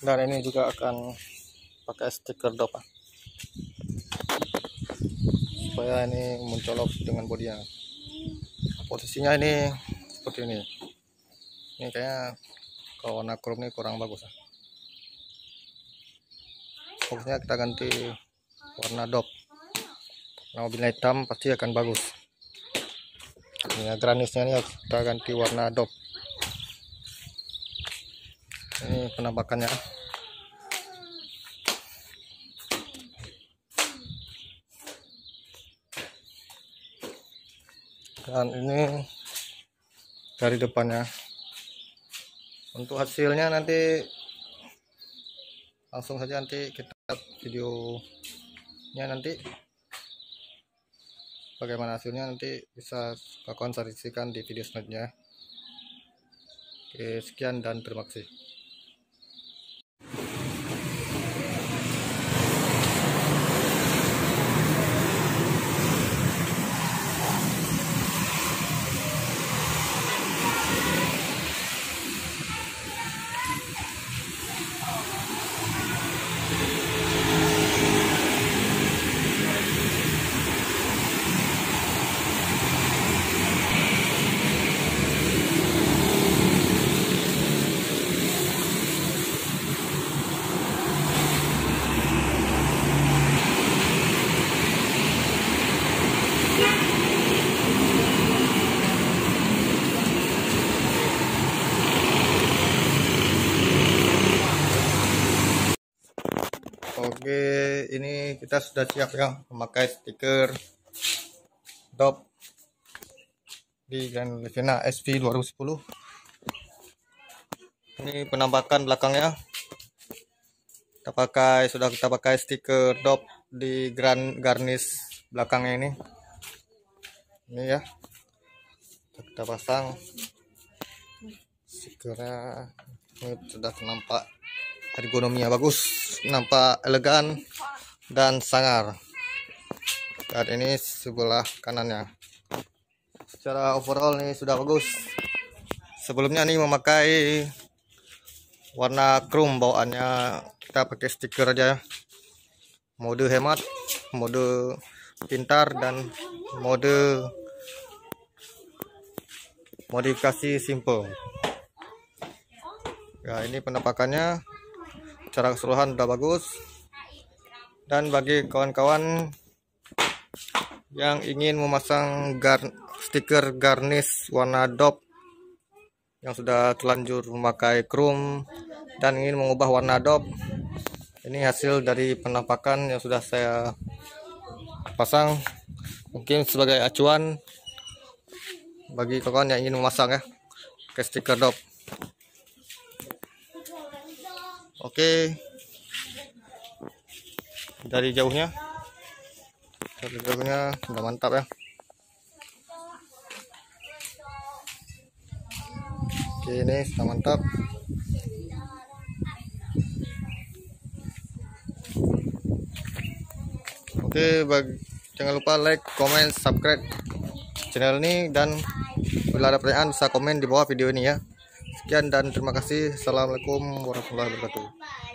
Dan ini juga akan pakai stiker dop supaya ini mencolok dengan bodinya. Posisinya ini seperti ini. Ini kayaknya kalau warna chrome ini kurang bagus. Pokoknya kita ganti warna dop. Nah, mobilnya hitam pasti akan bagus. Ini granisnya ini kita ganti warna dop. Ini penampakannya. Dan ini dari depannya. Untuk hasilnya nanti langsung saja nanti kita lihat videonya nanti. Bagaimana hasilnya nanti bisa kakak saksikan di video selanjutnya. Oke, sekian dan terima kasih. Oke, ini kita sudah siap ya memakai stiker dop di Grand Livina SV 2010. Ini penampakan belakangnya. Sudah kita pakai stiker dop di garnish belakangnya ini. Ini ya. Kita pasang stikernya. Ini sudah nampak ergonominya bagus, nampak elegan dan sangar. Dan ini sebelah kanannya. Secara overall ini sudah bagus. Sebelumnya nih memakai warna chrome bawaannya, kita pakai stiker aja. Mode hemat, mode pintar, dan mode modifikasi simple. Ya, ini penampakannya. Secara keseluruhan udah bagus. Dan bagi kawan-kawan yang ingin memasang stiker garnish warna dop yang sudah terlanjur memakai chrome dan ingin mengubah warna dop, ini hasil dari penampakan yang sudah saya pasang. Mungkin sebagai acuan bagi kawan yang ingin memasang ya ke stiker dop. Oke, dari jauhnya udah mantap ya. Oke, ini sudah mantap. Oke, jangan lupa like, comment, subscribe channel ini, dan bila ada pertanyaan bisa komen di bawah video ini ya. Sekian dan terima kasih. Assalamualaikum warahmatullahi wabarakatuh.